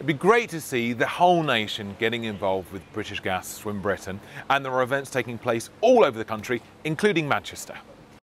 It'd be great to see the whole nation getting involved with British Gas SwimBritain, and there are events taking place all over the country, including Manchester.